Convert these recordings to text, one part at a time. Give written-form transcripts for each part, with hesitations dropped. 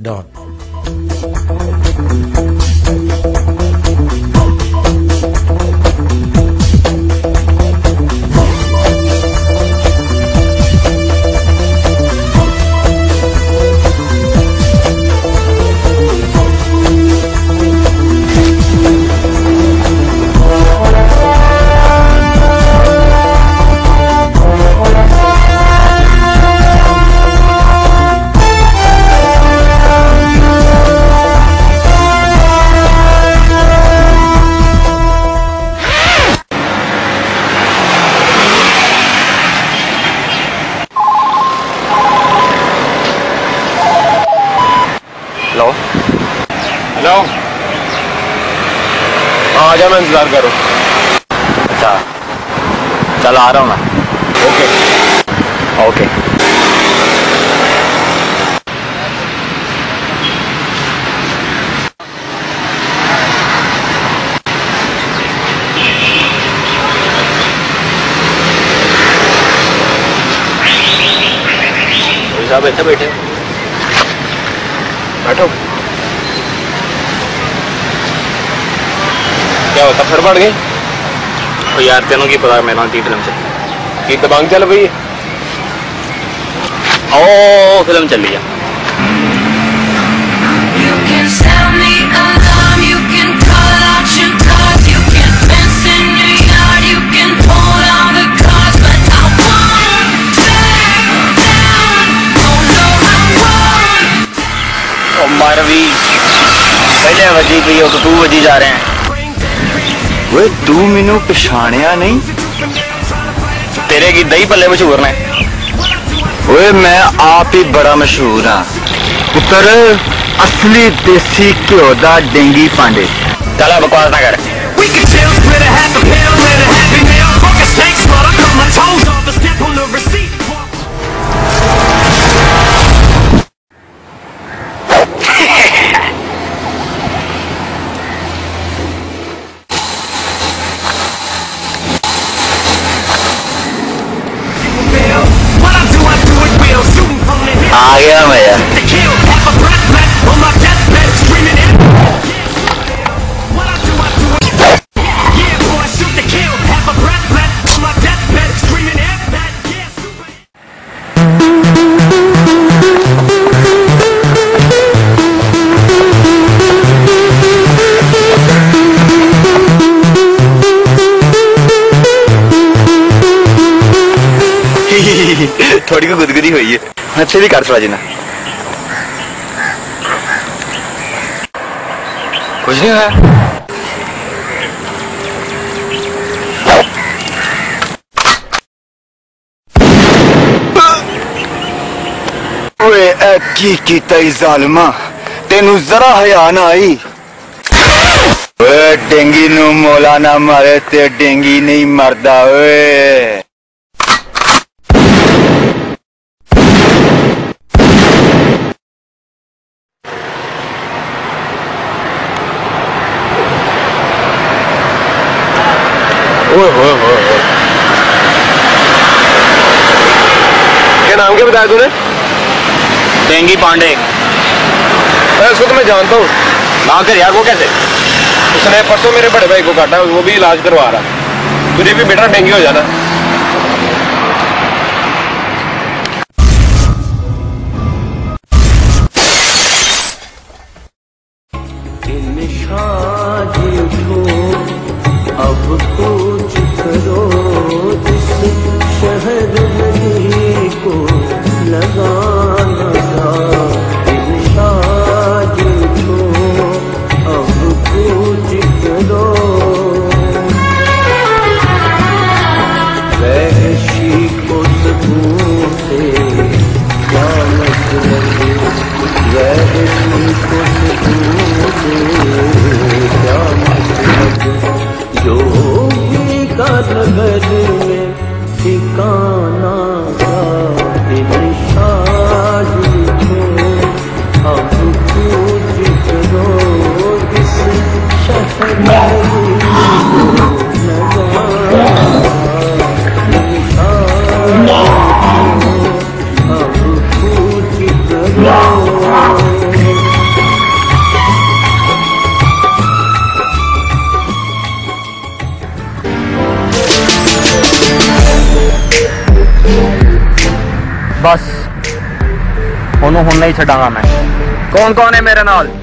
Don. Hello, आ जा, मैं इंतजार करो। अच्छा चल आ रहा हूँ मैं। Okay okay. साहब ऐसे बैठे बैठो। क्या होता, फिर बढ़ गई? तो यार तेनों की पता मेरा की फिल्म से की दबांग चल रही है। ओ फिल्म चल रही है। मारवी पहले वजी पी हो तो तू वजी जा रहे हैं। वे तू मैनू पछाणिया नहीं? तेरे की दही पल्ले मशहूर ने। वे मैं आप ही बड़ा मशहूर हाँ पुत्र, असली देसी घ्यो दा डेंगी पांडे। चला बकवास ना कर। आ गया भैया। थोड़ी को गुदगुदी हुई है। अच्छे भी कर थोड़ा जी ना। कुछ नहीं है। ओए की कीता जालिमा, तेनू जरा हया ना आई? ओए डेंगी नू मोला ना मारे ते डेंगी नहीं मरदा। ओए क्या नाम क्या बताया तूने? डेंगी पांडे। इसको तो मैं जानता हूँ। ना कर यार, वो कैसे? उसने परसों मेरे बड़े भाई को काटा, वो भी इलाज करवा रहा। तुझे भी बेटा डेंगी हो जाना। अब कुछ करो जिस शहर में को लगाना था। शादी को अब कुछ करो, वैशी को सकून से क्या मतलब, वैशी को सकून से क्या मतलब। जो भी का नगर में ठिकाना था, इन शादी को अब कुछ करो इस शहर में लगाना। इन शादी को अब कुछ करो। बस ਉਹਨੂੰ ਹੁਣ ਨਹੀਂ ਛੱਡਾਂਗਾ ਮੈਂ। कौन कौन है मेरे नाल?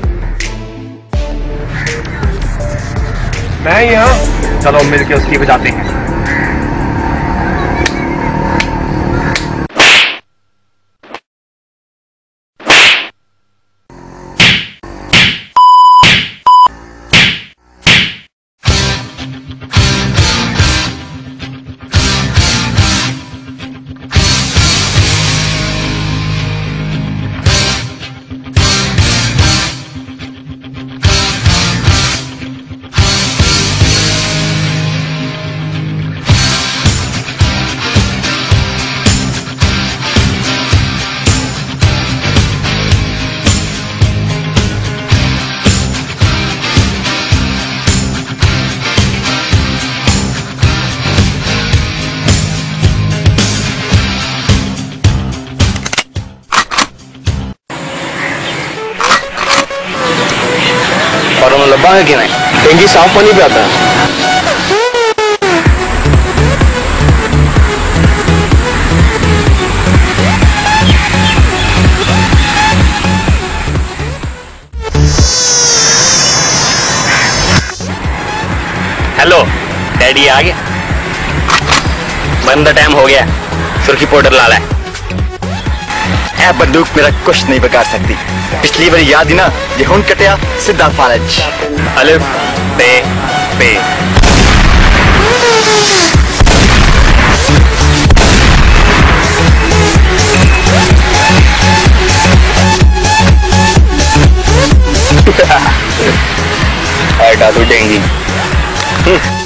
मैं ही हाँ। चलो मिलके उसकी बजाते हैं। और उन्हें लब्बा है कि नहीं? टैंकी साफ पानी पे आता है। हेलो डैडी आ गया। बंद टाइम हो गया, सुर्खी पाउडर ला ले। ए बंदूक मेरा कुछ नहीं बिगाड़ सकती। पिछली बार याद ही ना, ये हुन कटिया सीधा फालज। अलिफ बे पे। हटा तू डेंगी।